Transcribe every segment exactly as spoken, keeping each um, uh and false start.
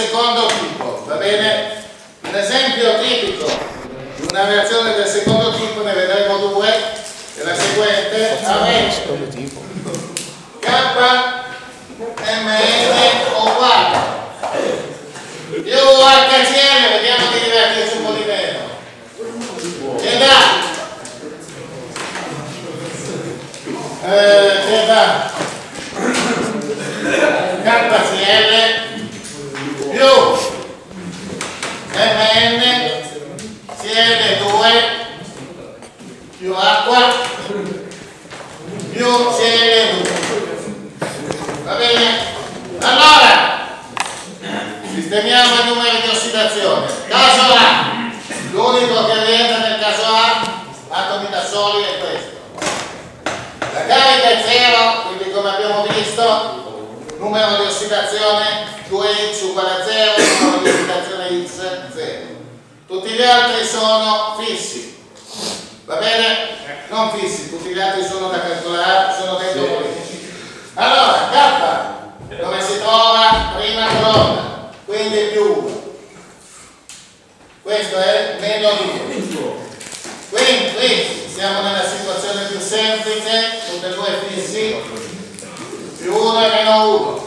secondo tipo, va bene? Un esempio tipico di una reazione del secondo tipo, ne vedremo due, è la seguente. Avremo K M N uguale più H C L, vediamo di divertirci un po' di meno, che dà eh, che dà K C L più M N C L due più acqua più C L due. Va bene? Allora sistemiamo i numeri di ossidazione. Caso A, l'unico che rientra nel caso A, atomi da soli, è questo. La carica è zero, quindi come abbiamo visto, numero di ossidazione due x uguale a zero, numero di ossidazione x zero. Tutti gli altri sono fissi, va bene? Non fissi, tutti gli altri sono da calcolare, sono dentro politici. Allora, K, dove si trova prima colonna, quindi più uno. Questo è meno due. Quindi, quindi siamo nella situazione più semplice, tutte e due fissi, più uno e meno uno.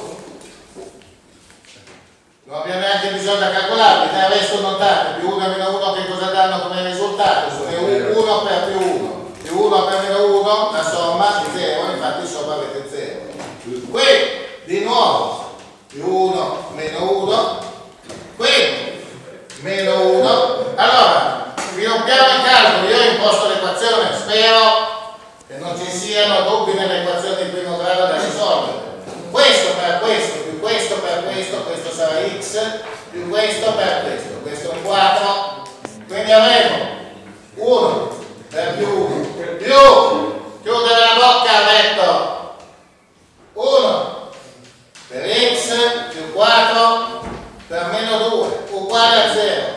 Non abbiamo neanche bisogno da calcolarli, del resto notate, più uno e meno uno che cosa danno come risultato? Sono uno per più uno, più uno per meno uno, la somma di zero, infatti sopra avete zero. Qui, di nuovo, più uno meno uno, qui, meno uno. Allora, sviluppiamo il calcolo, io ho imposto l'equazione, spero che non ci siano dubbi nell'equazione di primo grado da risolvere. Questo per questo, più questo per questo, questo sarà x, più questo per questo, questo è un quattro, quindi avremo uno per più uno, più, chiudere la bocca, ha detto, uno per x più quattro per meno due uguale a zero.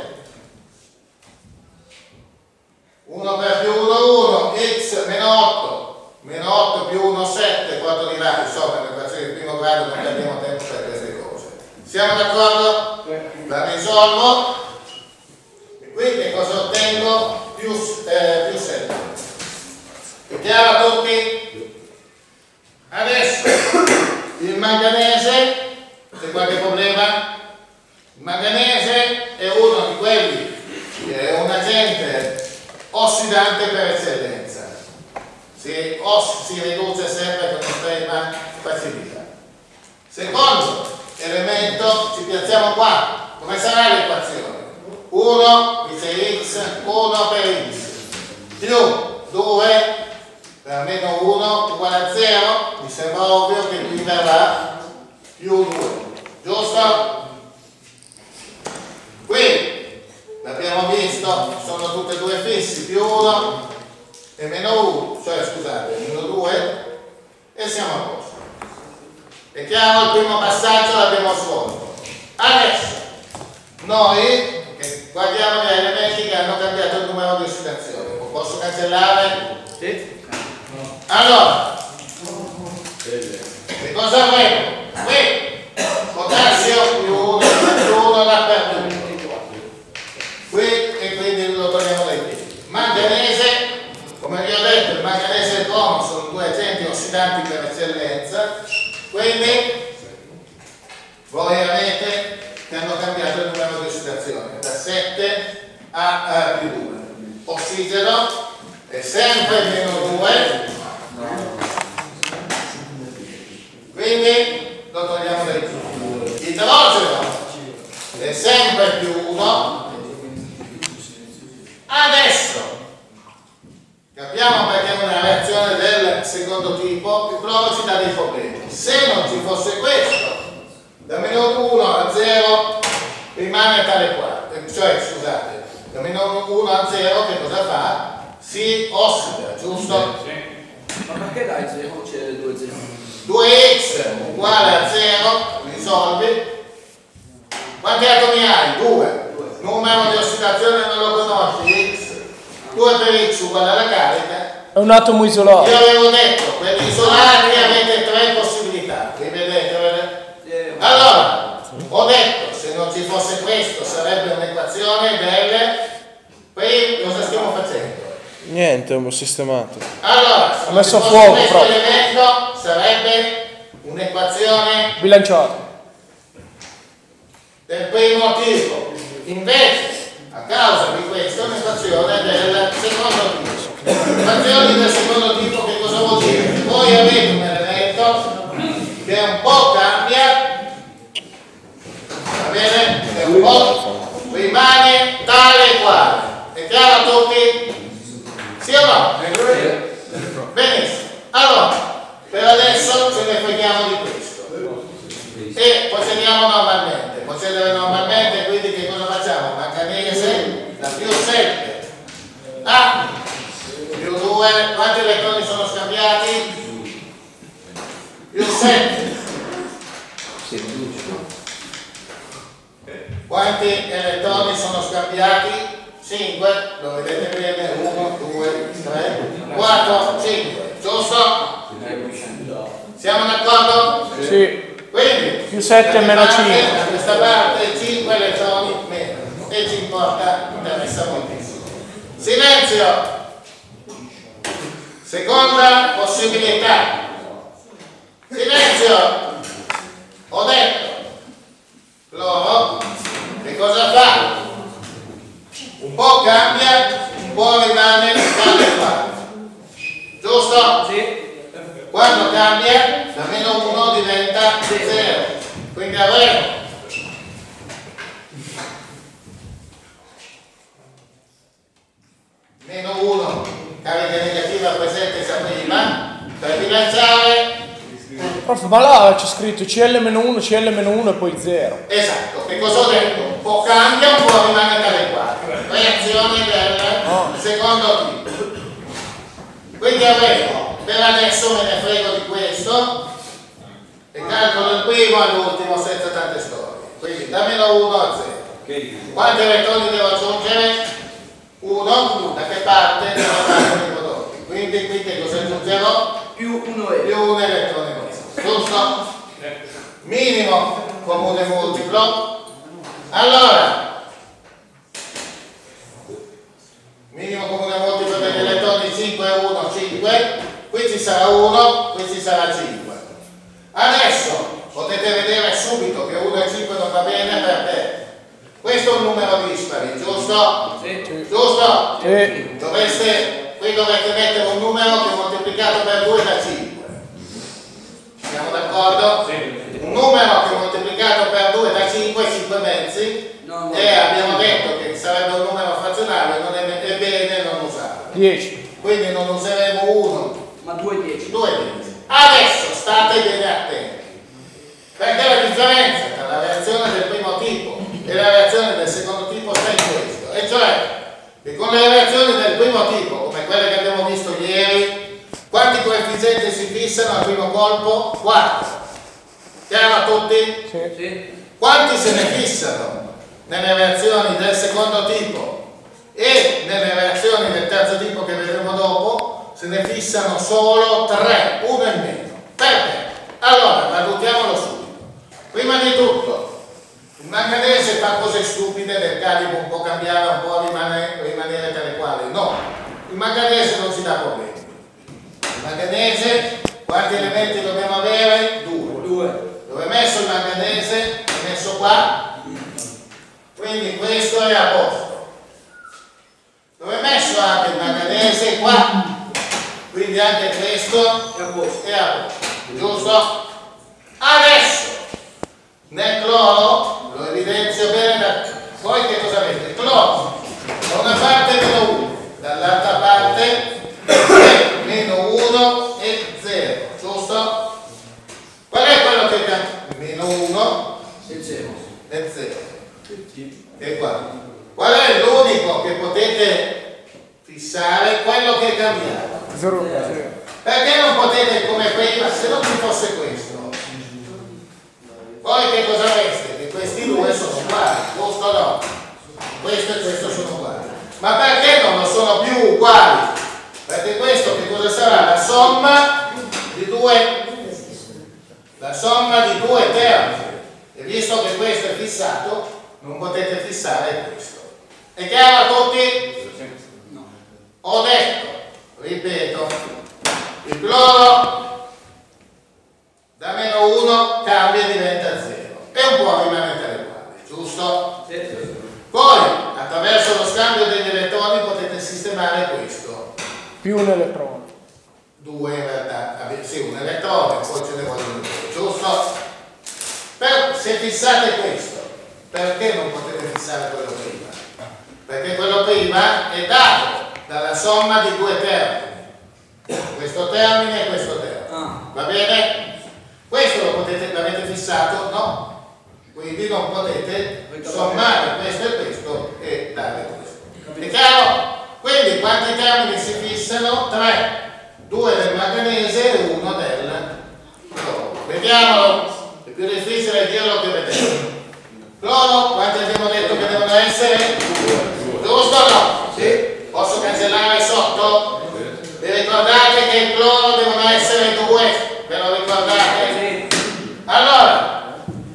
uno per più uno, uno, x meno otto, meno otto più uno, sette, quanto dirà? Insomma, nell'equazione di primo grado non abbiamo tempo per queste cose. Siamo d'accordo? La risolvo e qui che cosa ottengo? Più, eh, più sette. È chiaro a tutti? Adesso il manganese, c'è qualche problema? Il manganese è uno di quelli che è un agente ossidante per eccellenza, si, os, si riduce sempre con estrema facilità. Secondo elemento, ci piazziamo qua, come sarà l'equazione? uno dice x, uno per x, più due per meno uno uguale a zero, mi sembra ovvio che qui verrà più due, giusto? Qui l'abbiamo visto, sono tutte e due fissi, più uno e meno uno, cioè scusate, meno due, e siamo a posto. È chiaro, il primo passaggio l'abbiamo svolto. Adesso noi che guardiamo gli elementi che hanno cambiato il numero di ossidazione, posso cancellare? Sì. Allora, che cosa avremo? Qui, potassio più uno, più uno dappertutto. Qui, e quindi lo togliamo dai piedi. Manganese, come vi ho detto, il manganese e il cromo sono due agenti ossidanti per eccellenza, quindi voi avete che hanno cambiato il numero di ossidazione da sette a, a più due. Ossigeno è sempre meno due, quindi lo togliamo dai piedi. Idrogeno è sempre più uno. Adesso capiamo perché è una reazione del secondo tipo, il cloro ci dà dei problemi. Se non ci fosse questo, da meno uno a zero rimane tale quale, cioè scusate, da meno uno a zero che cosa fa? Si ossida, giusto? Ma perché dai zero c'è due zero? due x uguale a zero, risolvi. Quanti atomi hai? due. Numero di ossidazione non lo conosci, x. due per x uguale alla carica. È un atomo isolato. Io avevo detto, per gli isolati avete tre possibilità. Rivedete, vedete? Allora, ho detto, se se non ci fosse questo sarebbe un'equazione del poi cosa stiamo facendo? Niente, ho sistemato. Allora, se ho messo a fosse fuoco questo proprio. elemento sarebbe un'equazione Bilanciato. del primo tipo. Invece, a causa di questo, è un'equazione del secondo tipo. Equazioni del secondo tipo che cosa vuol dire? Che voi avete un elemento che un po' cambia, va bene? Che un po' rimane tale e quale. È chiaro a tutti? Sì o no? Benissimo. Allora, per adesso ce ne freghiamo di questo. E procediamo normalmente. Procedere normalmente, quindi che cosa facciamo? Manganese, la più sette. A più due, quanti elettroni sono scambiati? Più sette. Quanti elettroni sono scambiati? cinque, lo vedete bene, uno, due, tre, quattro, cinque, giusto? Siamo d'accordo? Sì. Quindi, più sette meno cinque. Da questa parte cinque elettroni meno e ci importa, interessa moltissimo. Silenzio! Seconda possibilità. Silenzio! Ho detto, loro che cosa fa? Un po' cambia, un po' rimane tale quale. Giusto? Sì. Quando cambia, da meno uno diventa zero. Quindi avremo meno uno, carica negativa presente sia prima, per bilanciare. Prof, ma là c'è scritto C L meno uno, C L meno uno e poi zero. Esatto, che cosa ho detto? Un po' cambia, un po' rimane tale quale. Reazione del Oh. secondo tipo. Quindi avremo, per adesso me ne frego di questo e calcolo il primo all'ultimo senza tante storie. Quindi da meno uno a zero. Quanti elettroni devo aggiungere? uno, da che parte? Dalla parte dei prodotti. Quindi qui che cosa aggiungerò? Più uno e Più un elettrone meno. Giusto? Minimo comune multiplo. Allora, minimo comune multiplo degli elettroni cinque, uno, cinque. Qui ci sarà uno, qui ci sarà cinque. Adesso potete vedere subito che uno e cinque non va bene perché questo è un numero dispari, giusto? Sì. Giusto? Sì. Dovreste, qui dovete mettere un numero che moltiplicato per due da cinque. Siamo d'accordo? Sì. Un numero che moltiplicato per due da cinque è cinque mezzi No, no. e abbiamo detto che sarebbe un numero frazionale, non è, è bene non usarlo. dieci. Quindi non useremo uno, Ma due dieci. due mezzi. Adesso state bene attenti, perché la differenza tra la reazione del primo tipo e la reazione del secondo tipo sta in questo, e cioè che con le reazioni del primo tipo, come quelle che abbiamo visto ieri, quanti coefficienti si fissano al primo colpo? quattro. Chiaro a tutti? Sì. Sì. Quanti se ne fissano nelle reazioni del secondo tipo e nelle reazioni del terzo tipo che vedremo dopo? Se ne fissano solo tre, uno in meno. Perché? Allora, valutiamolo subito. Prima di tutto, il manganese fa cose stupide del calibro un po' cambiare, un po' rimane, rimanere tale quale. No, il manganese non ci dà problemi. Il manganese, quanti elementi dobbiamo avere? Due. Due. Dove è messo il manganese? È messo qua. Quindi questo è a posto. Dove è messo anche il manganese? Qua. Quindi anche questo È a posto. è a posto. Giusto? Adesso, nel cloro, lo evidenzio bene, da... poi che cosa avete? Cloro, da una parte meno uno, dall'altra parte meno uno e zero, giusto? Qual è quello che cambia? Meno uno E zero. e zero. E qua. Qual è l'unico che potete fissare? Quello che è cambiato. zero. Perché non potete come prima, se non ci fosse questo? Poi che cosa avreste? Che questi due sono uguali, giusto o no? Questo e questo sono uguali. Ma perché non lo sono più uguali? Perché questo che cosa sarà? La somma di due, la somma di due terzi. E visto che questo è fissato, non potete fissare questo. È chiaro a tutti? No. Ho detto, ripeto, il cloro da meno uno cambia e diventa zero e un po' rimane tale quale, giusto? Sì. Poi attraverso lo scambio degli elettroni potete sistemare questo. Più un elettrone. Due in realtà, sì, un elettrone, poi ce ne vogliono due, giusto? Però se fissate questo, perché non potete fissare quello prima? Perché quello prima è dato dalla somma di due termini, questo termine e questo termine. Ah. Va bene? Questo lo potete, l'avete fissato? No. Quindi non potete sommare questo e questo e dare questo. È chiaro? Quindi quanti termini si fissano? Tre. Due del manganese e uno del cloro. Vediamolo. È più difficile dirlo che vederlo. Cloro, quanti abbiamo detto che devono essere? Giusto o no? Sì. Posso cancellare sotto? Vi ricordate che il cloro devono essere due? Ve lo ricordate? Allora,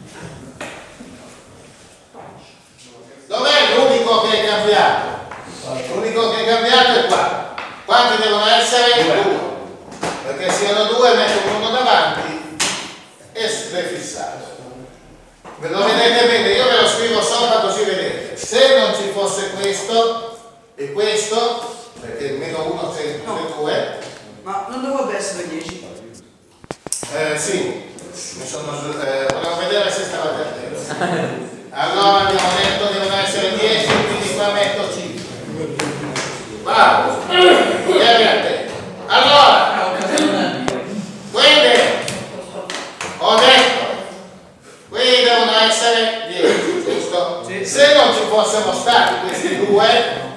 dov'è l'unico che è cambiato? L'unico che è cambiato è qua. Quanti devono essere? Due. Perché siano due metto uno davanti e l'è fissato. Ve lo vedete bene? Io ve lo scrivo sopra così vedete. Se non ci fosse questo e questo, perché meno uno c'è due. Ma non dovrebbe essere dieci? Eh, sì, mi sono, eh, volevo vedere se stavate attenti. Allora abbiamo detto devono essere dieci, quindi qua metto cinque. Bravo, vieni a te. Allora, quindi ho detto, qui devono essere dieci, giusto? Sì. Se non ci fossero stati questi due,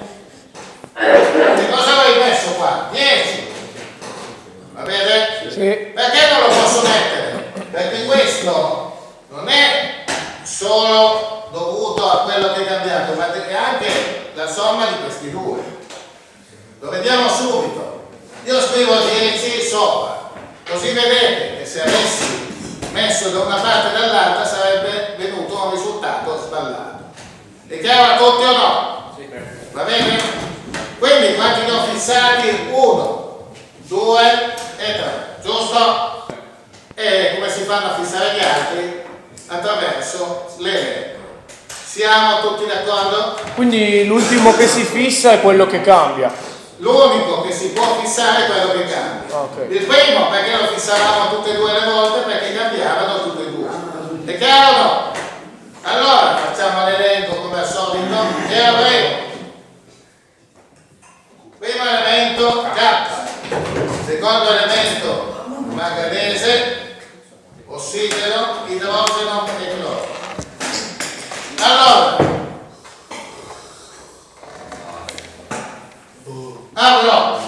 che cosa avevi messo qua? dieci. Va bene? Sì. Perché non lo posso mettere? Perché questo non è solo dovuto a quello che è cambiato, ma è anche la somma di questi due. Lo vediamo subito. Io scrivo dieci sopra, così vedete che se avessi messo da una parte e dall'altra sarebbe venuto un risultato sbagliato. È chiaro a tutti o no? Sì. Va bene? Quindi quanti ne ho fissati? uno, due e tre, giusto? E come si fanno a fissare gli altri? Attraverso l'elettrodo. Siamo tutti d'accordo? Quindi l'ultimo che si fissa è quello che cambia. L'unico che si può fissare è quello che cambia. Okay. Il primo perché lo fissavamo tutte e due le volte? Perché cambiavano tutte e due. È chiaro o no? Allora facciamo l'elenco come al solito e avremo primo elemento K, secondo elemento manganese, ossigeno, idrogeno e cloro. Allora, apro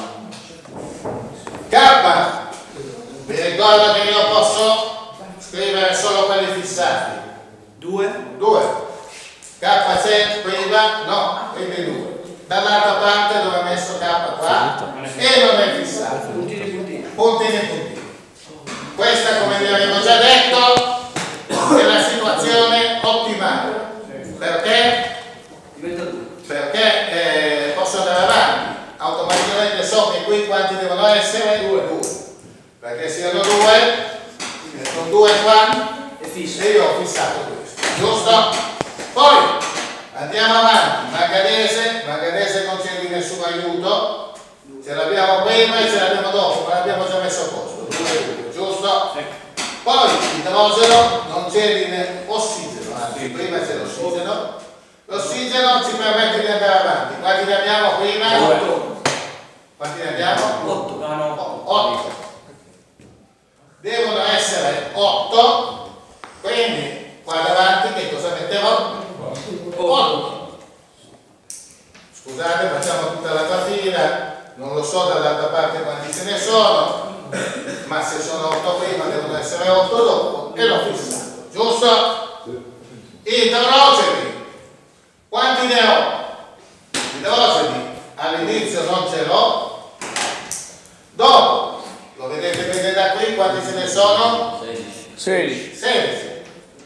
K, vi ricordo che io posso scrivere solo quelli fissati. Due. due. K c'è prima? No, quindi due. Dall'altra parte dove ho messo K qua e non è fissato. Puntini, puntini. Puntini e puntini. Questa, come vi avevo già detto, è la situazione ottimale. Perché? Diventa due. Perché eh, posso andare avanti. Automaticamente so che qui quanti devono essere? due. Perché siano due, metto due qua È fisso. e io ho fissato questo. Giusto? Poi andiamo avanti. Manganese, manganese non c'è di nessun aiuto. Ce l'abbiamo prima e ce l'abbiamo dopo, ma l'abbiamo già messo a posto. due, giusto? Sì. Poi idrogeno, non c'è di ne- ossigeno, anzi prima c'è l'ossigeno. L'ossigeno ci permette di andare avanti. Quanti ne abbiamo prima? Otto. Quanti ne abbiamo? Otto. Ah no. otto. Devono essere otto, quindi qua davanti che cosa metterò? otto. Scusate, facciamo tutta l'altra fila, non lo so dall'altra parte quanti ce ne sono, ma se sono otto prima devono essere otto dopo e l'ho fissato, giusto? Idrogeni. Quanti ne ho? Idrogeni all'inizio non ce l'ho, dopo, lo vedete bene da qui, quanti ce ne sono? sedici. sedici.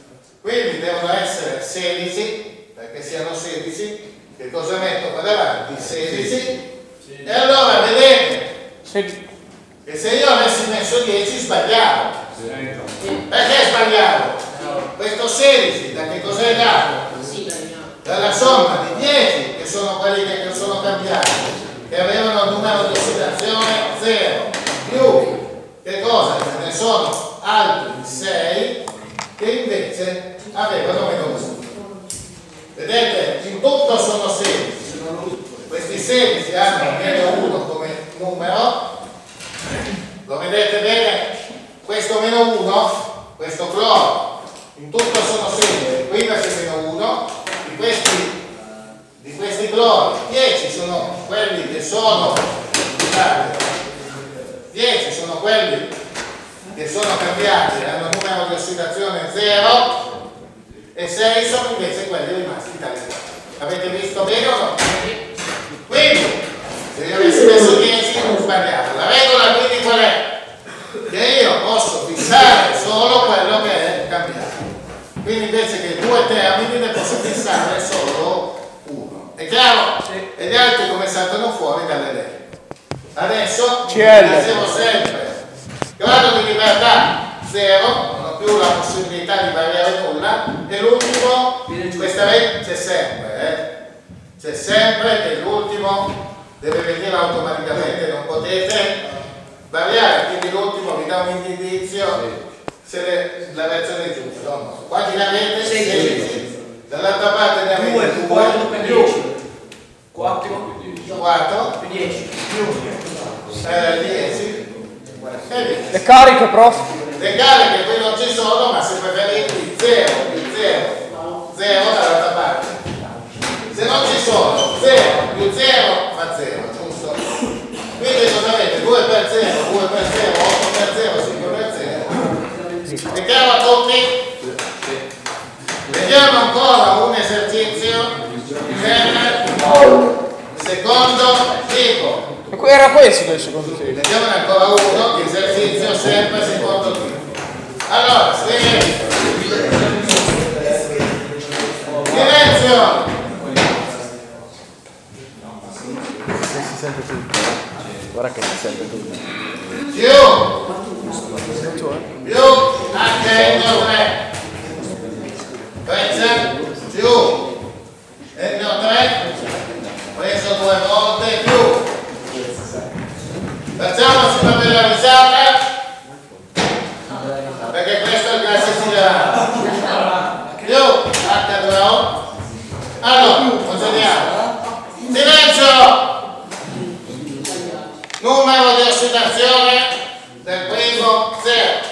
quindi devono essere sedici, perché siano sedici. Che cosa metto qua davanti? sedici. E allora vedete che se io avessi messo dieci sbagliavo. Perché sbagliavo? Questo sedici da che cos'è dato? Dalla somma di dieci, che sono quelli che sono cambiati, che avevano il numero di ossidazione zero, più che cosa? Ce ne sono altri sei che invece avevano meno uno. Vedete? In tutto sono sedici. Questi sedici hanno meno uno come numero. Lo vedete bene? Questo meno uno, questo cloro, in tutto sono sedici. Qui c'è meno uno. Di questi, di questi clori, dieci sono quelli che sono, dieci sono quelli che sono cambiati, hanno un numero di ossidazione zero, e sei sono invece quelli rimasti tali. Avete visto bene o no? Quindi, se io avessi messo dieci non sbagliavo. La regola quindi qual è? Che io posso fissare solo quello che è cambiato. Quindi invece che due termini ne posso fissare solo uno. È chiaro? Sì. E gli altri come saltano fuori dall'elenco. Adesso dicevo sempre grado di libertà zero, non ho più la possibilità di variare nulla, e l'ultimo, questa vez c'è sempre, eh? C'è sempre che l'ultimo deve venire automaticamente, non potete variare, quindi l'ultimo vi dà un indizio. Se le, la versione giusta, no? Quanti ne avete? sedici. Dall'altra parte ne avete due, quattro per dieci. quattro, quattro, dieci. Eh, dieci. Le cariche, prof? Le cariche qui non ci sono, ma se preferite zero, più zero, zero dall'altra parte. Se non ci sono, zero più zero fa zero, giusto? Quindi cosa avete? due per zero, due per zero, otto per zero, cinque per zero. È chiaro a tutti? Vediamo ancora un esercizio del secondo tipo. E era questo del secondo tipo. Vediamone ancora uno, esercizio sempre secondo tipo. Allora, silenzio. Silenzio. Si sente tutto. Guarda che si sente tutto. Più. Più H tre. Pensa. Più. N tre. Preso due volte più. Facciamoci una bella risata, perché questo è il classificare. Più H due O. Allora, procediamo. Silenzio! Numero di ossidazione del primo zero.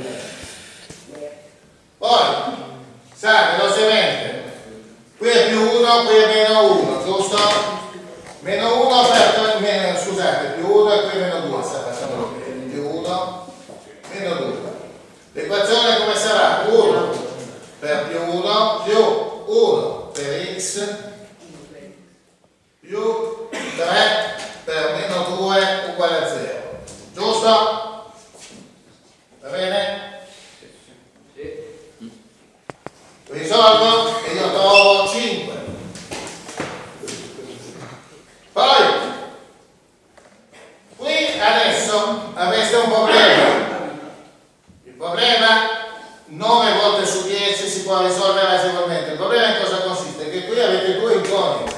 Poi, sa, velocemente, qui è più uno, qui è meno uno, giusto? Meno uno per, meno, scusate, più uno e qui meno due, sta facendo bene. Più uno, meno due. L'equazione come sarà? uno per più uno più uno per x più tre per meno due uguale a zero. Giusto? Va bene? Sì. Risolvo e io trovo cinque. Poi, qui adesso avreste un problema. Il problema nove volte su dieci si può risolvere agevolmente. Il problema in cosa consiste? Che qui avete due incognite.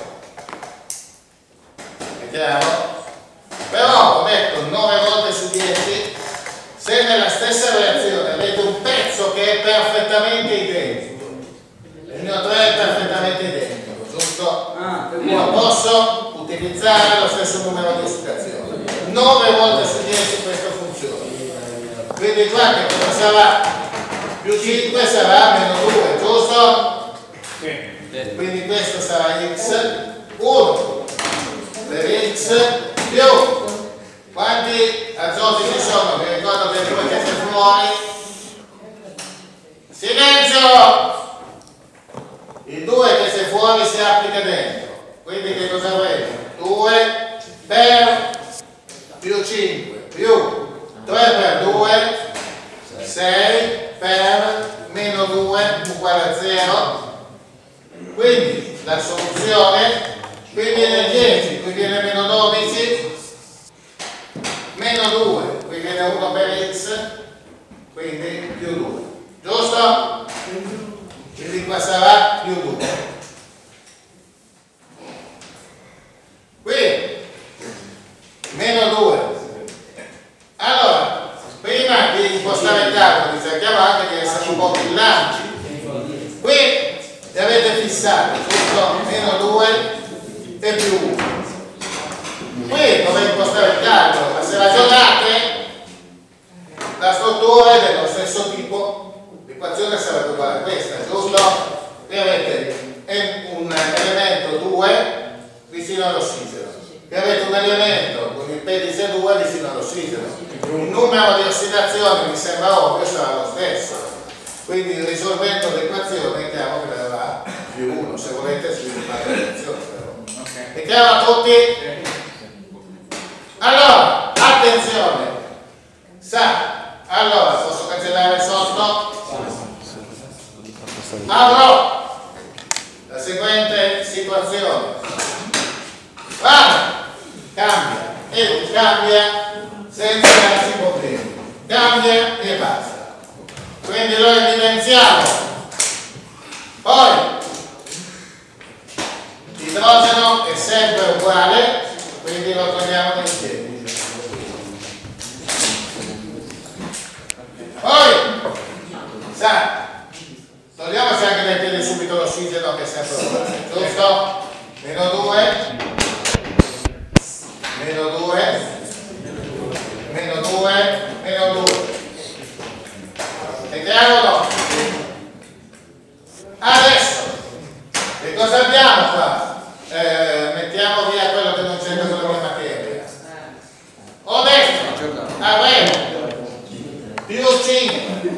È chiaro? Però ho detto nove volte su dieci, se nella stessa reazione avete un pezzo che è perfettamente identico, il mio tre è perfettamente identico, giusto? Io posso utilizzare lo stesso numero di ossidazione. nove volte su dieci questo funziona. Quindi qua che cosa sarà? Più cinque sarà meno due, giusto? Sì. Quindi questo sarà x uno per x più. Quanti azoti ci sono? Vi ricordo che due che c'è fuori. Silenzio! Il due che c'è fuori si applica dentro. Quindi che cosa avremo? due per più cinque più tre per due, sei per meno due uguale a zero, quindi la soluzione, qui viene dieci, qui viene meno dodici, meno due, qui viene uno per x, quindi più due, giusto? Quindi qua sarà più due. Qui meno due. Allora, prima di impostare il calcolo cerchiamo anche di essere un po' brillanti. Qui li avete fissati, giusto? Meno due e più uno. Qui dove impostare il calcolo, ma se ragionate la struttura è dello stesso tipo, l'equazione sarebbe uguale a questa, giusto? Qui avete un elemento due vicino all'ossigeno, qui avete un elemento con il pedice due vicino all'ossigeno, il numero di ossidazioni mi sembra ovvio sarà lo stesso, quindi risolvendo l'equazione è chiaro che verrà più uno, se volete sviluppare l'equazione però. È chiaro a tutti? Allora, attenzione, sa, allora posso cancellare sotto? Avrò la seguente situazione. Va, cambia e cambia senza darsi problemi, cambia e basta. Quindi lo evidenziamo. Poi l'idrogeno è sempre uguale, quindi lo togliamo insieme. Poi sa, togliamoci anche dai piedi subito l'ossigeno che è sempre uguale, giusto? Meno due, meno due, meno due, meno due. È chiaro o no? Adesso, che cosa abbiamo qua? Eh, mettiamo via quello che non c'entra con la mia materia. Ho detto, avremo più cinque.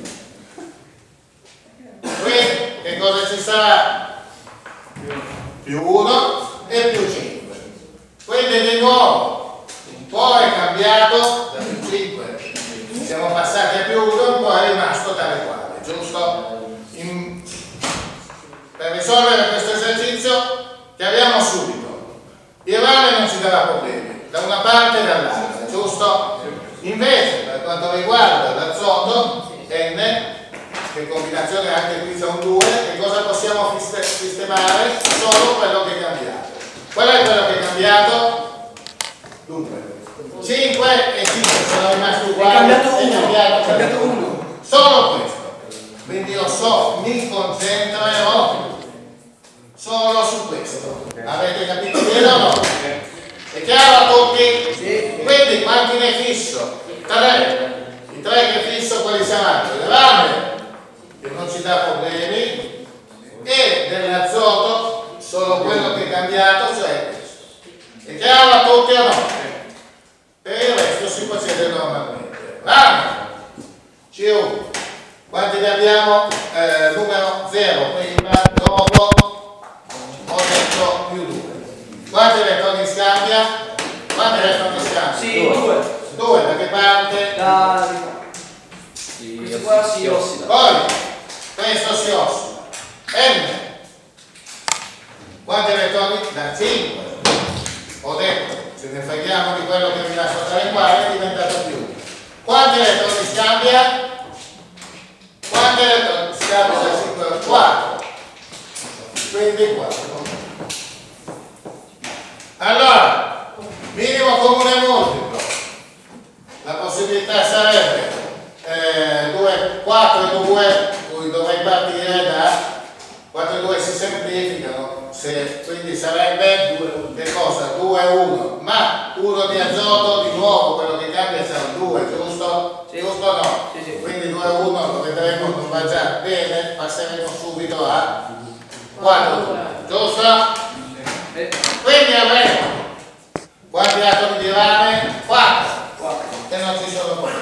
Quindi, che cosa ci sarà? Più uno e più cinque. Quindi di nuovo un po' è cambiato da più cinque, siamo passati a più uno, un po' è rimasto tale quale, giusto? In... per risolvere questo esercizio chiariamo subito, il rame non ci darà problemi da una parte e dall'altra, giusto? Invece per quanto riguarda l'azoto N, che combinazione anche qui c'è un due, che cosa possiamo sistemare? Solo quello che è cambiato. Qual è quello che è cambiato? Dunque, cinque e cinque sono rimasti uguali. È cambiato uno. È cambiato, è cambiato uno. Solo questo. Quindi io so, mi concentrerò solo su questo. Avete capito bene o no? È chiaro a tutti? Sì. Quindi quanti ne fisso? tre. I tre che fisso quali saranno? Il rame, che non ci dà problemi, e dell'azoto solo quello che è cambiato, cioè questo. È chiaro a tutti o no? Per il resto si procede normalmente. Rame, C U, quanti ne abbiamo? Eh, numero zero, prima, dopo, ho detto più due. Quanti elettroni scambia? Quanti elettroni scambia? Sì, due. Due, da che parte? Da... questo qua si ossida. Poi, questo si ossida. N. Quanti elettroni? Da cinque. Ho detto, se ne freghiamo di quello che mi lascio stare qua, è diventato più. Quanti elettroni scambia? Quanti elettroni scambia da cinque a quattro? Quindi quattro. Allora, minimo comune multiplo. La possibilità sarebbe eh, due, quattro e due, cui dovrei partire da quattro e due si semplificano, se, quindi sarebbe che cosa? due e uno, ma uno di azoto di nuovo, quello che cambia sarà un due, giusto? Sì. Giusto o no? Sì, sì. Quindi due e uno lo vedremo non va già bene, passeremo subito a quattro, giusto? Eh, Quindi avremo quanti atomi di rame? quattro. quattro. E non ci sono problemi.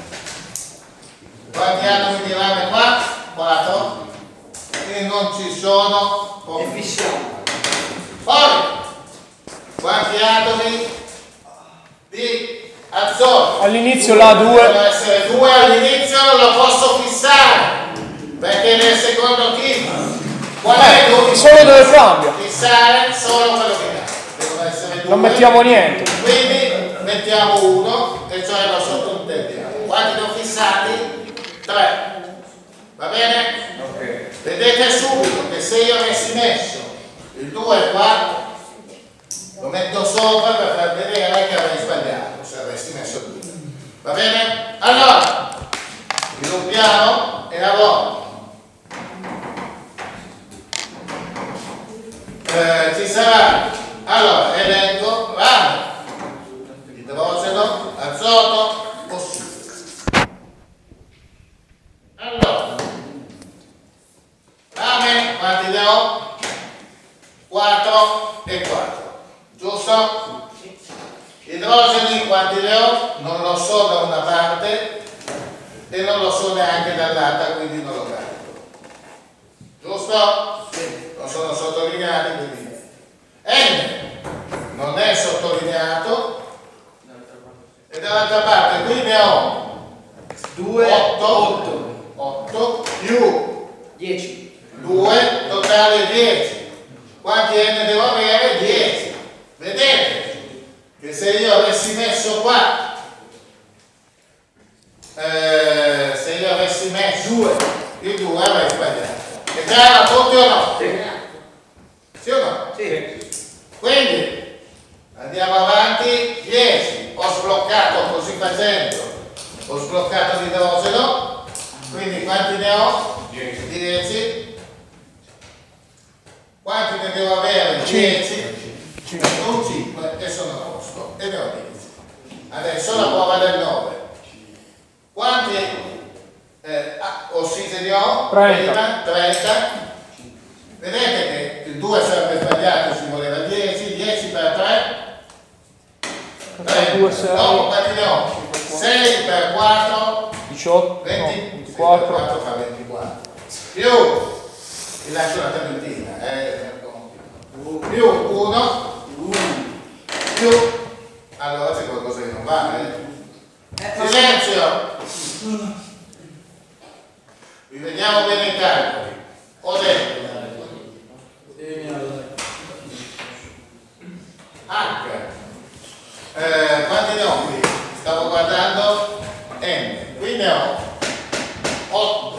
Quanti atomi di rame qua? quattro. E non ci sono E problemi. fissiamo. Poi, quanti atomi di azoto? All'inizio la Devono due. essere due all'inizio, non lo posso fissare. Perché nel secondo tipo, qual è l'unico? Solo dove cambia. Fissare solo quello che cambia. Devono essere due. Non mettiamo niente. Quindi mettiamo uno, e cioè lo sottointendiamo. Quanti ne ho fissati? tre. Va bene? Ok. Vedete subito che se io avessi messo il due qua, lo metto sopra per far vedere che avrei sbagliato, se avessi messo il due. Va bene? Allora, sviluppiamo e lavoro. Eh, ci sarà, allora, elenco, rame, idrogeno, azoto, ossigeno. Allora, rame, quanti ne ho? quattro e quattro, giusto? Idrogeni, quanti ne ho? Non lo so da una parte e non lo so neanche dall'altra, quindi non lo carico. Giusto? Non sono sottolineati, quindi N non è sottolineato e dall'altra parte qui ne ho due, otto, otto più dieci. due, totale dieci. Quanti N devo avere? dieci. Vedete che se io avessi messo qua, eh, se io avessi messo due più due avrei sbagliato. È chiaro a tutti o no? Sì. Sì o no? Sì. Quindi andiamo avanti. dieci. Ho sbloccato così facendo, ho sbloccato l'idrogeno. Quindi quanti ne ho? dieci. Quanti ne devo avere? dieci. Non cinque e sono a posto. E ne ho dieci. Adesso la prova del nove. Quanti eh, ah, ossigeni ho? trenta. trenta. Vedete che il due sarebbe sbagliato, ci voleva dieci. dieci per tre. due, sei. Dopo quanti ne ho? sei per quattro. diciotto. venti. No, ventiquattro. quattro fa ventiquattro. Più. Vi lascio la tablettina. Eh, più uno. Più. Allora c'è qualcosa che non va, eh? Silenzio! Vi vediamo bene i calcoli. Ho detto H. Eh, quanti ne ho qui? Stavo guardando N. Qui ne ho otto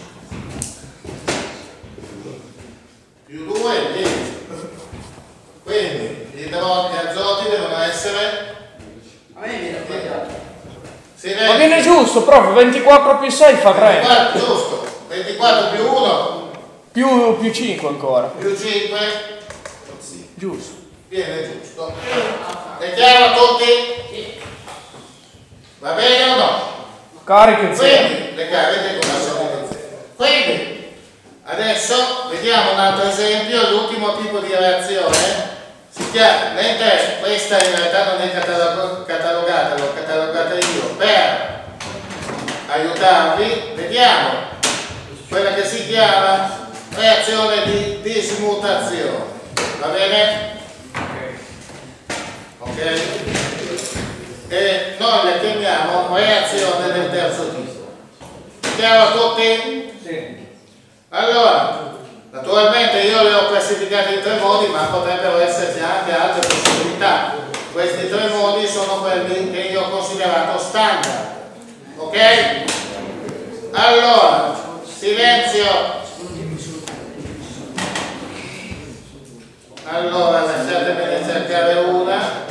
più due, dieci. Quindi gli idrogeni e azoti devono essere. A me viene sbagliato. Ma viene giusto, proprio ventiquattro più sei fa trenta. ventiquattro, giusto. ventiquattro più uno Più, più cinque ancora. più cinque Giusto. viene giusto. È chiaro a tutti? Va bene o no? Cariche zero. Quindi le cariche come sono in zero. Quindi adesso vediamo un altro esempio, l'ultimo tipo di reazione. Si chiama, mentre questa in realtà non è catalog catalogata, l'ho catalogata io per aiutarvi, vediamo quella che si chiama reazione di dismutazione. Va bene? Ok? E noi la chiamiamo reazione del terzo tipo. Chiaro a tutti? Sì. Allora, naturalmente io le ho classificate in tre modi, ma potrebbero esserci anche altre possibilità. Questi tre modi sono quelli che io ho considerato standard. Ok? Allora, silenzio. Allora, lasciatemene cercare una.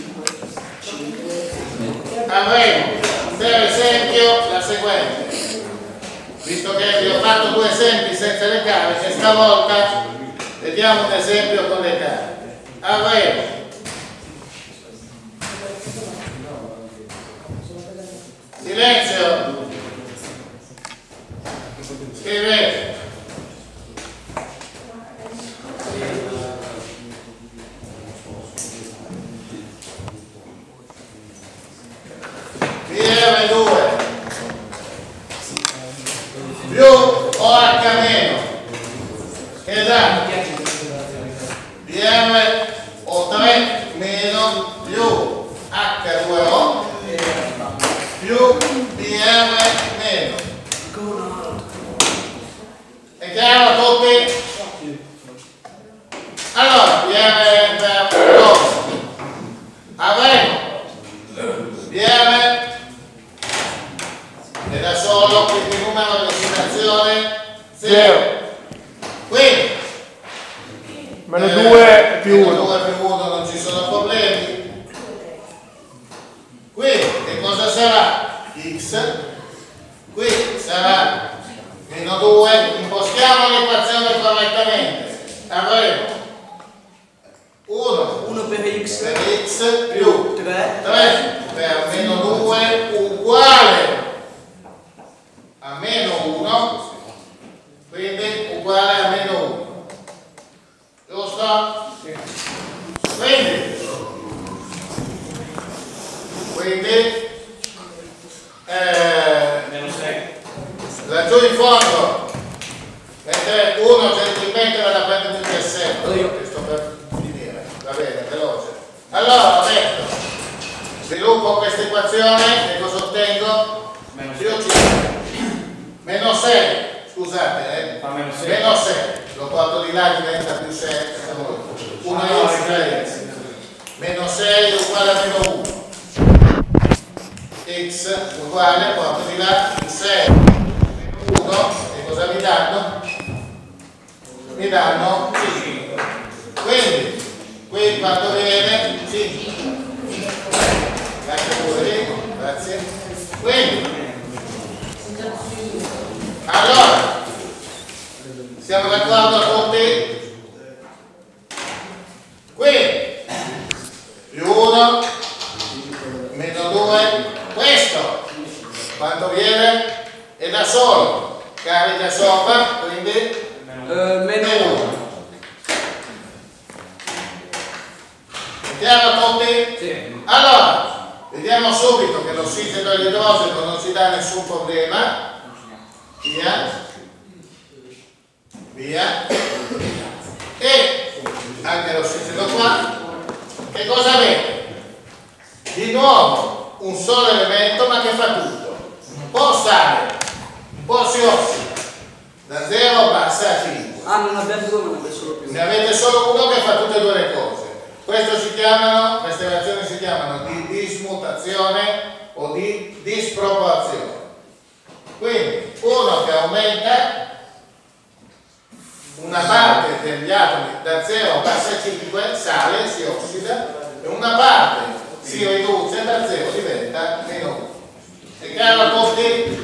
Avremo, per esempio, la seguente. Visto che vi ho fatto due esempi senza le cariche, stavolta vediamo un esempio con le cariche. Avremo silenzio, scrivete B R due più O H meno che dà B R O tre meno più H due O più B R meno chiaro tutti? Allora, viene per dove? Avremo viene e da solo, quindi il numero di oscillazione zero. Quindi meno due più meno uno. due più uno non ci sono problemi. Quindi che cosa sarà? X. Qui sarà meno due. Impostiamo l'equazione correttamente. Avremo uno uno per x per x più tre tre per meno due uguale a meno uno, quindi uguale a meno uno, giusto? Sì. Quindi, quindi eh, meno sei. laggiù in fondo, mentre uno gentilmente vado a prendere il cassetto, che sto per finire, va bene, veloce. Allora, ho detto, sviluppo questa equazione e cosa ottengo? Meno Più cinque. Meno sei, scusate, eh? Fa meno sei. Meno sei, lo porto di là, diventa più sei, uno x, tre x. Meno sei uguale a meno uno. X uguale, porto di là, sei, meno uno, e cosa mi danno? Mi danno cinque. Quindi, qui quando viene cinque. Grazie pure lì, grazie. Quindi, allora, siamo d'accordo tutti? Quindi, più uno, meno due, questo, quanto viene? È da solo, carica sopra, quindi Uh, meno uno. Mettiamo tutti? Sì. Allora, vediamo subito che l'ossigeno e l'idrogeno non ci dà nessun problema. Via. Via. E anche l'ossigeno qua. Che cosa avete? Di nuovo un solo elemento ma che fa tutto. Un po' sale, un po' si ossida. Da zero passa a cinque. Ah, non abbiamo due, ma ne abbiamo solo più. Ne avete solo uno che fa tutte e due le cose. Questo si chiamano, queste reazioni si chiamano di dismutazione o di disproporzione. Quindi uno che aumenta una parte degli atomi da zero passa a cinque, sale, si ossida, e una parte si riduce da zero, diventa meno uno. È chiaro a tutti?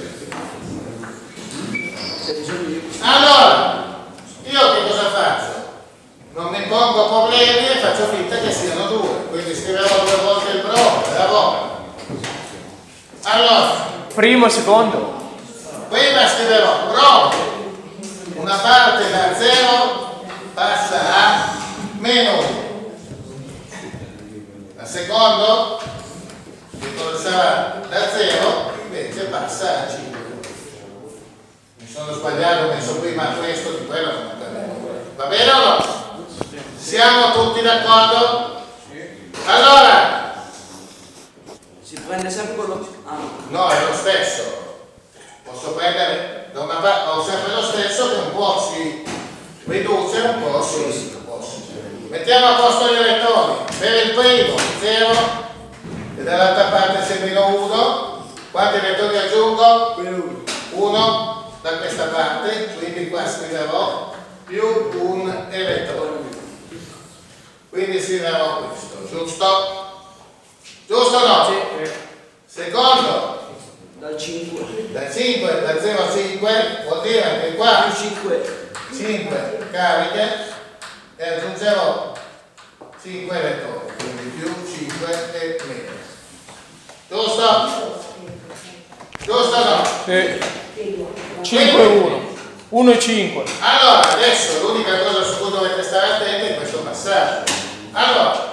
Allora, io che cosa faccio? Non mi pongo problemi e faccio finta che siano due, quindi scriverò due volte il bravo, bravo. Allora, Primo e secondo. prima scriverò bravo, una parte da zero passa a meno uno. La secondo, che cosa sarà? Da zero invece passa a cinque. Mi sono sbagliato, ho messo prima questo, di quello non capivo. Va bene o no? Siamo tutti d'accordo? Allora, Si prende sempre quello. Ah, no, è lo stesso. Posso prendere da una parte, ho sempre lo stesso che un po' si riduce, un po' si. Mettiamo a posto gli elettroni. Per il primo zero e dall'altra parte c'è meno uno. Quanti elettroni aggiungo? uno da questa parte, quindi qua scriverò più un elettrone. Quindi scriverò questo, giusto? Giusto o no? sì. Secondo, Dal cinque. da cinque, da zero a cinque, vuol dire che qua Più cinque. cinque cariche e aggiungerò cinque elettroni, quindi più cinque e meno. Giusto? Giusto o no? Sì. cinque e uno. uno e cinque. Allora, adesso l'unica cosa su cui dovete stare attenti è questo passaggio. Allora,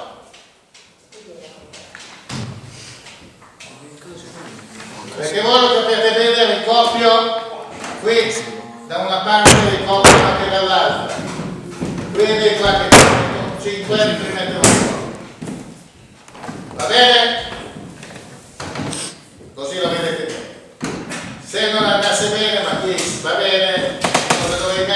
perché voi lo sapete bene, ricopio qui da una parte e ricopio anche dall'altra. Quindi qua che metto cinque, qui metto uno. Va bene? Così lo vedete bene. Se non andasse bene, ma qui va bene, cosa dovrei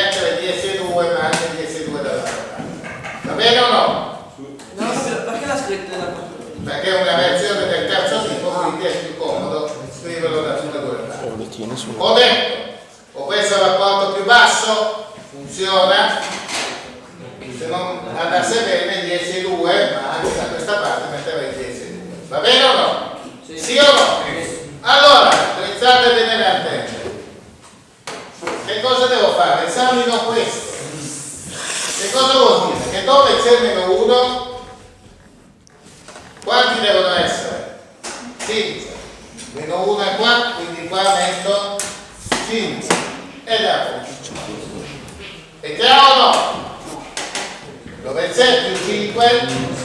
bene o no? No, perché l'ha scritto nella parte? Perché è una reazione del terzo tipo, quindi è più comodo scriverlo da tutte e due le parti. Ho detto, ho preso il rapporto più basso, funziona, se non andasse bene dieci e due, ma anche da questa parte metterei dieci e due. Va bene o no? Sì, sì o no? Sì. Allora, drizzate bene le antenne. Che cosa devo fare? Esamino questo. Che cosa vuol dire? Che dove c'è meno uno, quanti devono essere? cinque. Meno uno è qua, quindi qua metto cinque. Ed è a posto. È chiaro o no? Dove c'è più cinque,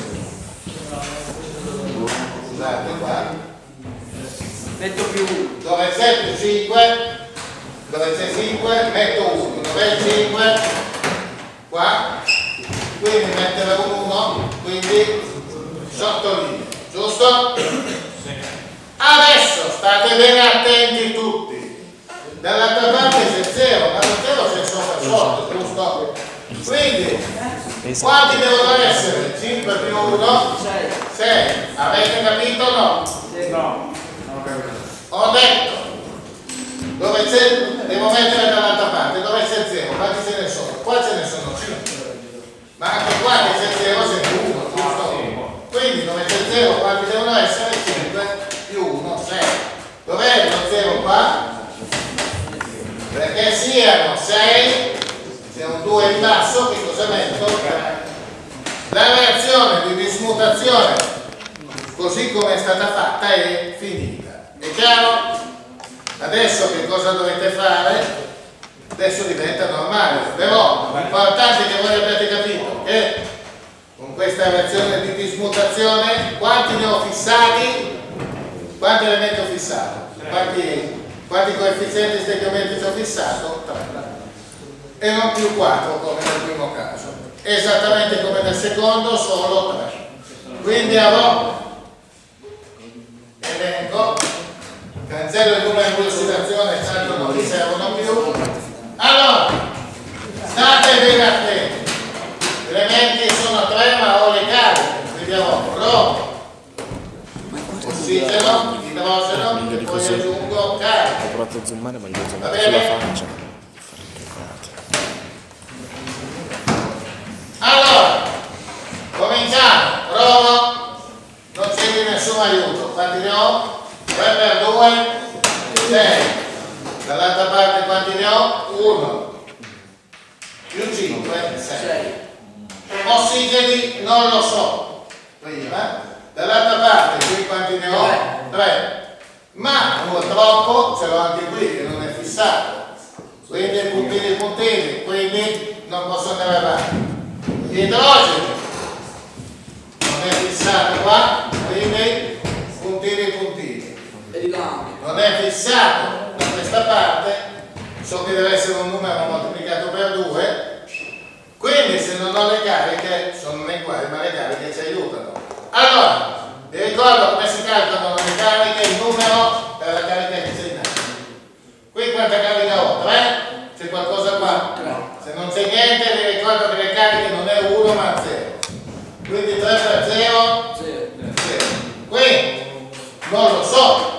scusate qua, Metto più uno. dove c'è più cinque, dove c'è cinque, metto uno. Dove è cinque? Qua. Quindi mettere un uno, quindi sottolineo, giusto? Adesso state bene attenti tutti. Dall'altra parte c'è zero, ma lo zero c'è sopra sotto, giusto? Quindi, quanti devono essere? cinque più uno? sei. Avete capito o no? No. Ho detto, dove c'è, devo mettere dall'altra parte, dove c'è zero, quanti ce ne sono? Qua ce ne sono cinque. Ma anche qua che c'è zero c'è uno, giusto? Quindi dove c'è zero, quanti devono essere? cinque più uno, sei. Dov'è lo zero qua? Perché siano sei, c'è un due in basso, che cosa metto? La reazione di dismutazione, così come è stata fatta, è finita. È chiaro? Adesso che cosa dovete fare? Adesso diventa normale, però l'importante è che voi abbiate capito che con questa reazione di dismutazione quanti ne ho fissati? Quanti elementi ho fissato? Quanti, quanti coefficienti stereometrici ho fissato? tre. E non più quattro come nel primo caso. Esattamente come nel secondo, solo tre. Quindi avrò elenco, cancello il numero di oscillazione, tanto non mi servono più. Allora, state bene attenti. Gli elementi sono tre, ma ho le cariche. Vediamo, bromo, ossigeno, idrogeno, e poi aggiungo carica. Ho provato a zoomare ma gli ho zoomato Va sulla bene? faccia. Allora, cominciamo. Provo, non c'è di nessun aiuto. Quanti ne ho? tre per due, sei. Dall'altra parte quanti ne ho? uno. Più cinque, sei. Ossigeni non lo so. Prima. Dall'altra parte qui quanti ne ho? tre. Ma purtroppo ce l'ho anche qui che non è fissato. Quindi puntini puntini, quindi non posso andare avanti. Idrogeno non è fissato qua, quindi puntini puntini. Non è fissato da questa parte, so che deve essere un numero moltiplicato per due, quindi se non ho le cariche sono nei quali, ma le cariche ci aiutano. Allora, vi ricordo come si calcolano le cariche, il numero per la carica che c'è in alto. Qui quanta carica ho? tre? C'è qualcosa qua? Se non c'è niente vi ricordo che le cariche non è uno ma zero. Quindi tre per zero? zero. Quindi non lo so.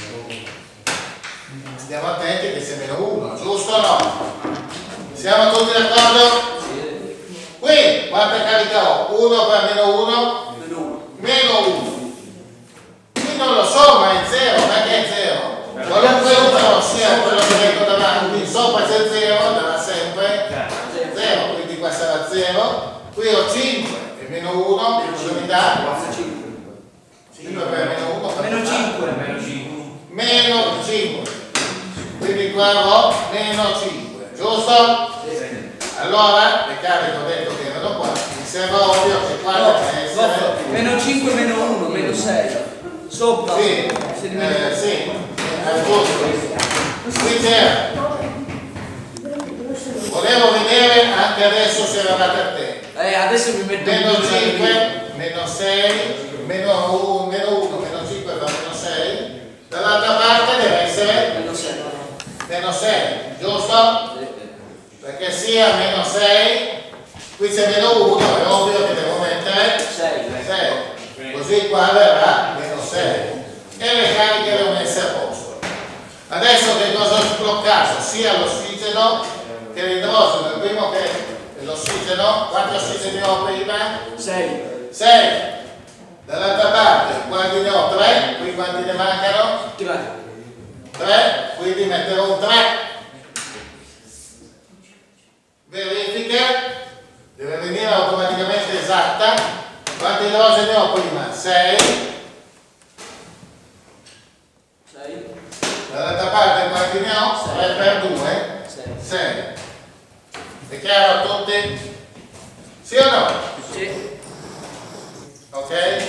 Stiamo attenti che sia meno uno, giusto o no? Siamo tutti d'accordo? Qui quanta carica ho? uno per meno uno? Meno uno. Qui non lo so, ma è zero, perché è zero? Qualunque numero sia quello che metto davanti, sopra c'è zero, darà sempre zero, quindi qua sarà zero. Qui ho cinque e meno uno, cosa mi dà? cinque per meno uno, Meno cinque. meno cinque. Quindi qua avrò meno cinque, giusto? Allora, le cariche ho detto che erano qua, mi sembra ovvio che qua deve essere Meno cinque, meno uno, meno sei. Sopra. sì, Se di eh, meno- sì, è giusto. Qui c'era. Volevo vedere anche adesso se eravate attenti. Eh, adesso mi metto Meno più cinque, meno sei, meno uno, meno uno, meno cinque fa meno sei. Dall'altra parte deve essere Meno sei. meno sei, giusto? Perché sia meno sei Qui c'è meno uno, è ovvio che devo mettere sei. Così qua verrà meno sei. E le cariche le ho messe a posto. Adesso che cosa ho sbloccato? Sia l'ossigeno che l'idrogeno. Il primo che è l'ossigeno. Quanti ossigeni ho prima? sei. sei. Dall'altra parte quanti ne ho? tre. Qui quanti ne mancano? tre. tre. Quindi metterò un tre. Verifica. Deve venire automaticamente esatta. Quanti idrogeni ho prima? sei. Dall'altra parte quanti ne ho? tre per due? sei. È chiaro a tutti? Sì o no? Sì. Ok? È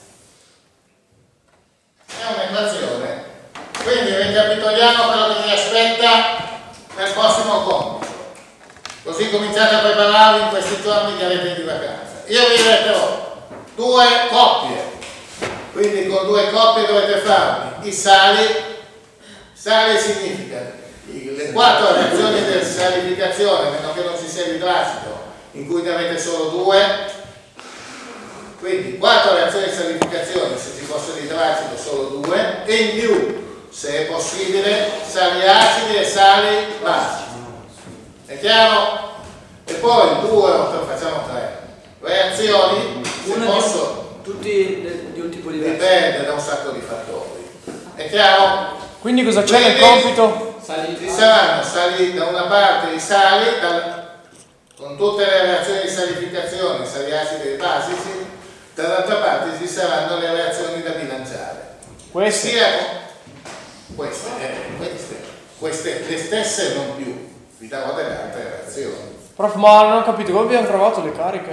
un'equazione. Quindi ricapitoliamo quello che mi aspetta nel prossimo compito. Così cominciate a prepararvi in questi giorni che avete di vacanza. Io vi metterò due coppie. Quindi con due coppie dovete farvi i sali. Sale significa le quattro reazioni di salificazione, a meno che non ci sia l'idrasido, in cui ne avete solo due. Quindi quattro reazioni di salificazione, se ci fosse l'idrasido solo due, e in più, se è possibile, sali acidi e sali basici. È chiaro? E poi due o tre, facciamo tre reazioni, se Una posso, di, tutti di un tipo diverso. dipende da un sacco di fattori. È chiaro? Quindi cosa c'è nel compito? Ci saranno sali, da una parte i sali, da, con tutte le reazioni di salificazione, sali acidi e basici, dall'altra parte ci saranno le reazioni da bilanciare. Queste? Sia queste, eh, queste, queste, le stesse non più, vi darò delle altre reazioni. Prof, ma non ho capito, come abbiamo trovato le cariche?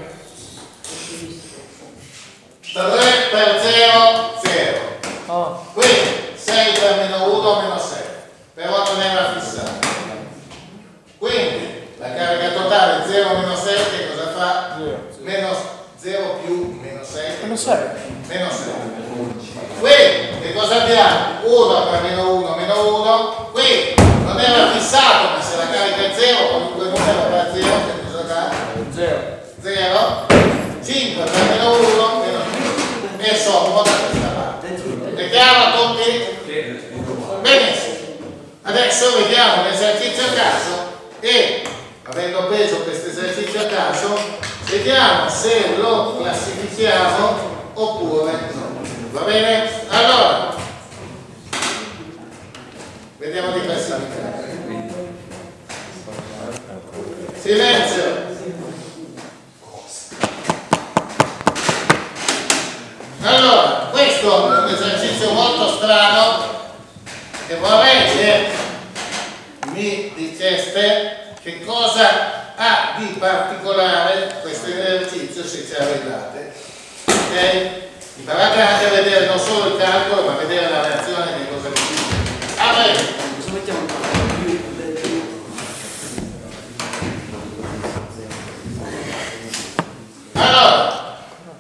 tre per zero, zero. Ah. Quindi sei per meno uno meno sei, però non era fissato. Quindi la carica totale zero meno sei che cosa fa? Meno zero più meno sei. Meno sei. Meno sei. Qui che cosa abbiamo? uno per meno uno meno uno. Qui non era fissato, ma se la carica è zero, qualunque numero per zero, che cosa dà? zero. zero. cinque per meno uno meno uno. E sommo da questa parte. È chiaro a tutti? Benissimo. Adesso vediamo l'esercizio a caso e, avendo preso questo esercizio a caso, vediamo se lo classifichiamo oppure no. Va bene? Allora, vediamo di classificare. Silenzio. Allora, questo è un esercizio molto strano e vorrei che mi diceste che cosa ha di particolare questo esercizio se ci arrivate. Ok? Imparate anche a vedere non solo il calcolo, ma a vedere la reazione che cosa vi dice. A me. Cosa mettiamo qua? Allora,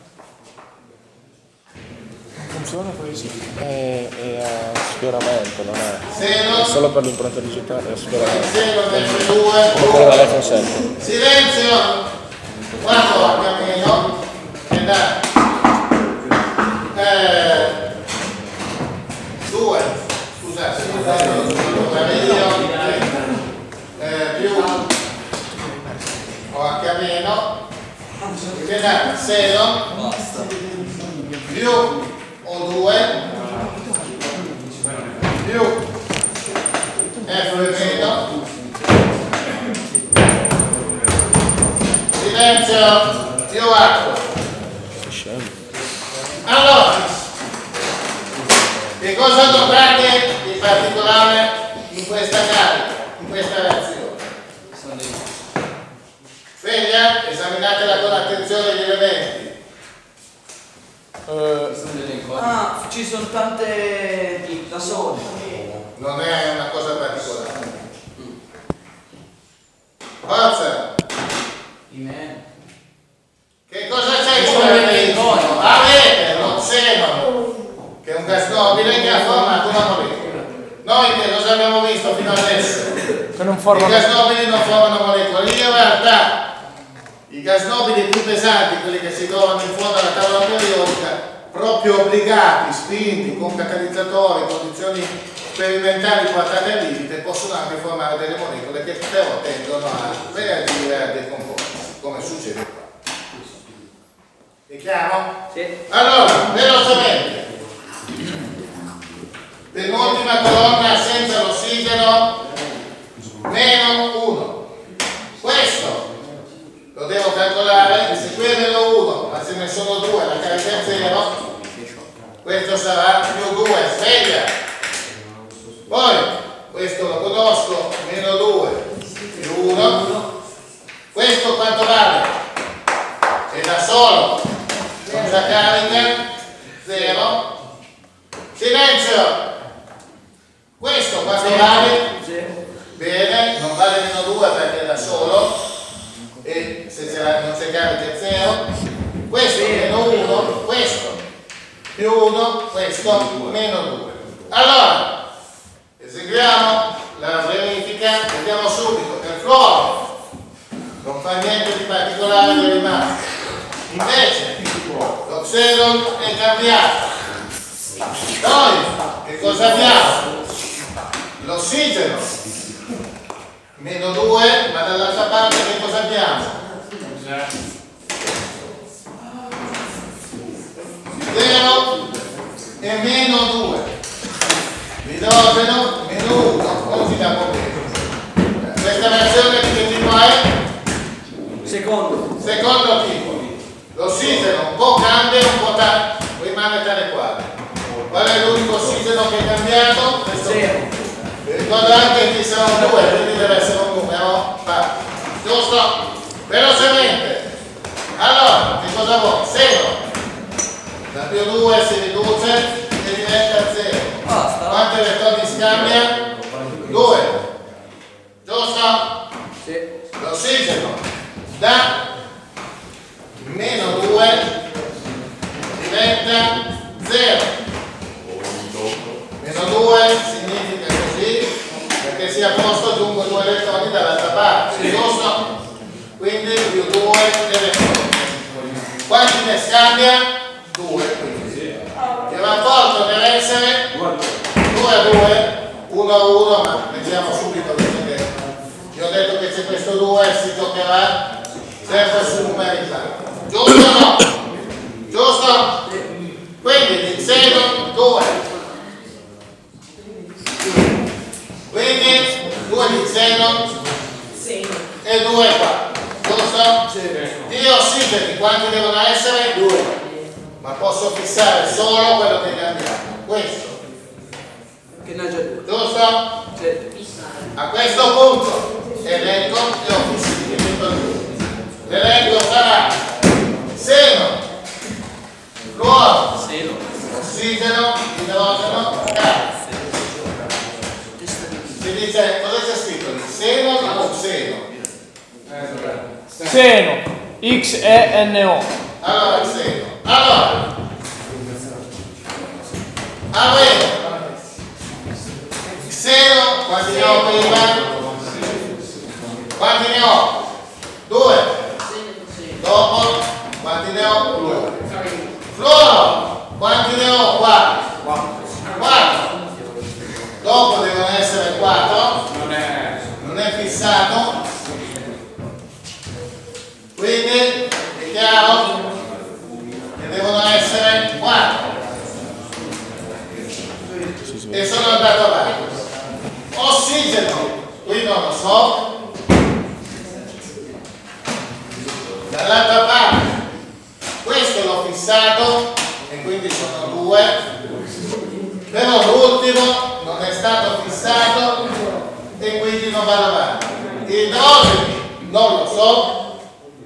Funziona così. È, è a sfioramento, non è. se non È solo per l'impronta digitale, è a sfioramento. se non è Come quello due, dell'iPhone sette. silenzio. Quando H meno è da eh, due, scusate, eh, più o H meno che dà zero più o due più F meno silenzio più acqua. Allora, che cosa notate di particolare in questa carica, in questa reazione? Sveglia, esaminatela con attenzione gli elementi. Eh, Ah, ci sono tante da sole. Non è una cosa particolare. Forza! Che cosa c'è in quell'elemento? Avete lo xenon, che è un gas nobile che ha formato una molecola. Noi che cosa abbiamo visto fino adesso? che non I formano. gas nobili non formano molecole. In realtà i gas nobili più pesanti, quelli che si trovano in fondo alla tavola periodica, proprio obbligati, spinti, con catalizzatori, condizioni sperimentali portate al limite, possono anche formare delle molecole che però tendono a reagire a decomporsi, come succede qua. È chiaro? Sì. Allora, velocemente. Penultima colonna senza l'ossigeno, meno uno. Questo lo devo calcolare, se qui è meno uno, ma se ne sono due, la carica è zero, questo sarà più due, sveglia. Poi, questo lo conosco, meno due, più uno. Questo quanto vale? È da solo, senza carica, zero. Silenzio! Questo quanto vale? Bene, non vale meno due perché è da solo e se non c'è carica è zero. Questo meno uno, questo più uno, questo meno due. Allora, eseguiamo la verifica, vediamo subito che il fluoro non fa niente di particolare di rimasto. Invece lo xenon è cambiato. Noi che cosa abbiamo? L'ossigeno meno due, ma dall'altra parte che cosa abbiamo? zero e meno due. L'idrogeno meno uno, non si dà problema. Questa reazione di che tipo è? Secondo. Secondo tipo. L'ossigeno un po' cambia, un po' ta- rimane tale quale. Qual è l'unico ossigeno che è cambiato? Questo. Zero. Vi ricordo anche che ci sono due, quindi deve essere un numero pari. Giusto? Velocemente. Allora, che cosa vuoi? zero. Da più due si riduce e diventa zero. Basta. Quanti elettroni scambia? due. Giusto? Sì. L'ossigeno da meno due diventa zero. Meno due significa così, perché sia a posto aggiungo due elettroni dall'altra parte, sì. Giusto? Quindi più due elettroni. Quanti ne scambia? due. Il rapporto deve essere due a due, uno a uno, ma vediamo subito perché vi ho detto che c'è questo due, si giocherà sempre su numeri pari. Giusto o no? Giusto? Quindi di xenon due. Quindi due di xenon e due qua. Giusto? Di ossigeni quanti devono essere? due. Ma posso fissare solo quello che cambiamo. Questo. Che ne ha già due. Giusto? Sì. A questo punto elenco e ho fissi. L'elenco sarà seno, fluoro, ossigeno, idrogeno, gas. Si dice, cosa c'è scritto? Seno o xeno? Xeno, X E N O. Allora, xeno. Allora, avremo xeno, quanti ne ho prima? Quanti ne ho? Due. Dopo, quanti ne ho? Due. Fluoro, quanti ne ho? Quattro. Quattro. Dopo devono essere quattro. Non è fissato. Quindi, è chiaro? Che devono essere quattro. E sono andato avanti. Ossigeno, qui non lo so. Dall'altra parte, questo l'ho fissato e quindi sono due, però l'ultimo non è stato fissato e quindi non vado avanti. Idrogeni non lo so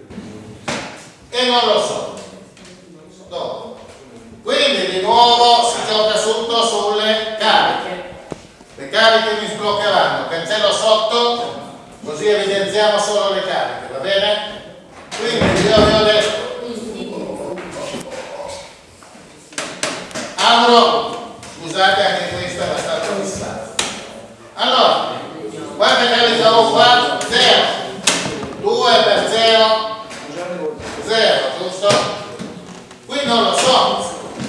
e non lo so. Dopo. Quindi di nuovo si gioca tutto sulle cariche. Le cariche mi sbloccheranno, cancello sotto, così evidenziamo solo le cariche, va bene? Quindi io vi ho detto, apro, scusate anche questa è abbastanza fissata. Allora, quante cariche ho qua? zero. due per zero, zero, giusto? Qui non lo so.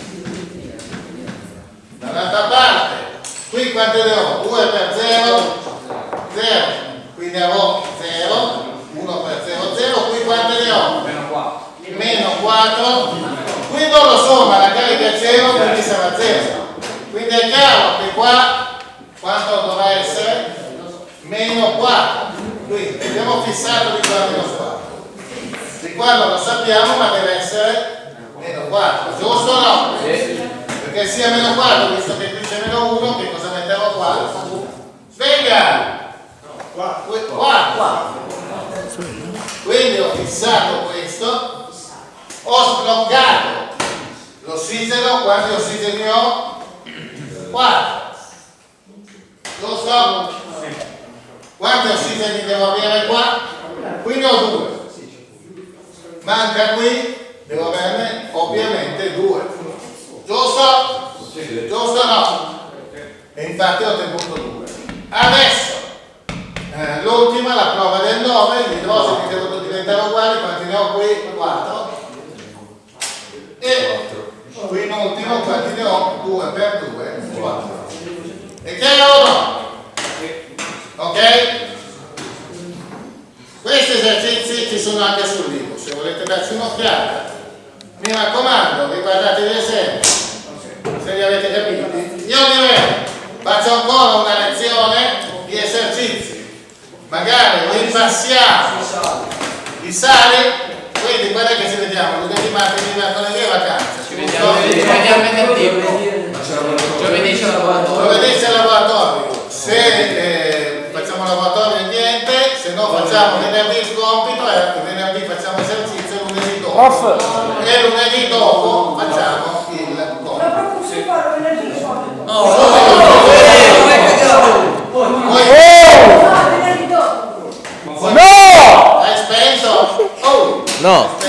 Dall'altra parte, qui quante ne ho? due per zero, zero. Quindi avrò zero, uno per zero, zero. Qui quante ne ho? Meno quattro. Meno quattro. Qui non lo so, ma la carica è zero, quindi sarà zero. Quindi è chiaro che qua quanto dovrà essere? Meno quattro. Quindi abbiamo fissato di qua meno quattro. Di qua non lo sappiamo, ma deve essere meno quattro, giusto o no? Sì. Perché sia meno quattro, visto che qui c'è meno uno, che cosa metterò qua? Venga! quattro. Quindi ho fissato questo, ho sbloccato l'ossigeno. Quanti ossigeni ho? quattro. Giusto? Quanti ossigeni devo avere qua? Qui ne ho due. Manca qui, devo averne ovviamente due. Giusto? Giusto o no? E infatti ho tenuto due. Adesso, eh, l'ultima, la prova del nove, gli idrogeni devono diventare uguali, quanti ne ho qui? quattro. E qui in ultimo, quanti ne ho? due per due, quattro. È chiaro o no? Ok? Questi esercizi ci sono anche sul libro, se volete darci un'occhiata. Mi raccomando, riguardate gli esempi, se li avete capiti. Io direi, faccio ancora una lezione di esercizi, magari ripassiamo i sali, quindi guarda che ci vediamo lunedì, martedì, mercoledì e vacanza. Ci vediamo venerdì. Giovedì c'è il laboratorio. Giovedì c'è il laboratorio. Se eh, facciamo laboratorio niente, se no facciamo venerdì il compito e venerdì facciamo esercizio e lunedì dopo. Off. E lunedì dopo facciamo il compito. Ma proprio si fa venerdì il compito. No, no, Ah, venerdì dopo. No! Hai spento? Oh! No!